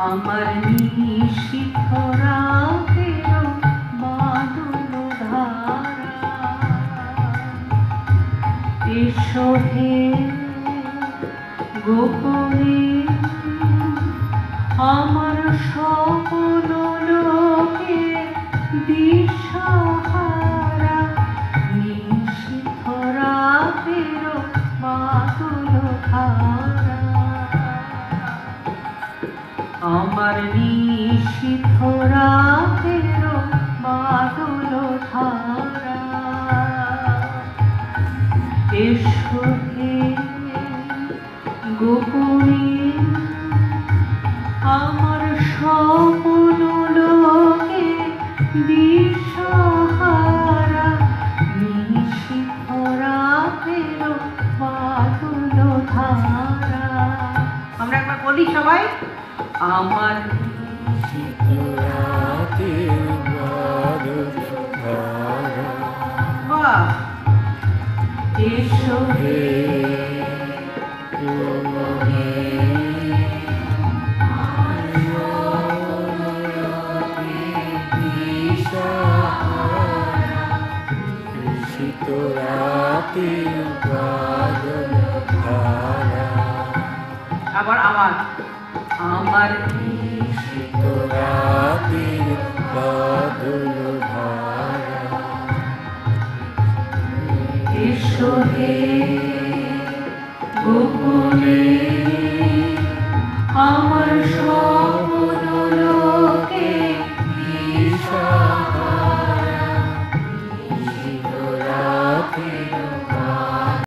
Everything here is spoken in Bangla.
আমার নিশীথ রাতের বাদল ধারা এসো হে গোপনে আমার সকল লোকে দিশাহারা নিশীথ রাতের বাদল ধারা আমার নিশীথ রাতের বাদল ধারা এসো হে গোপনে আমার সকল লোকে দিশাহারা নিশীথ রাতের বাদল ধারা। আমরা একবার বলি সবাই, আমার নিশীথ রাতের বাদল ধারা। বাহ, এসো হে আবার আমার নিশীথ রাতে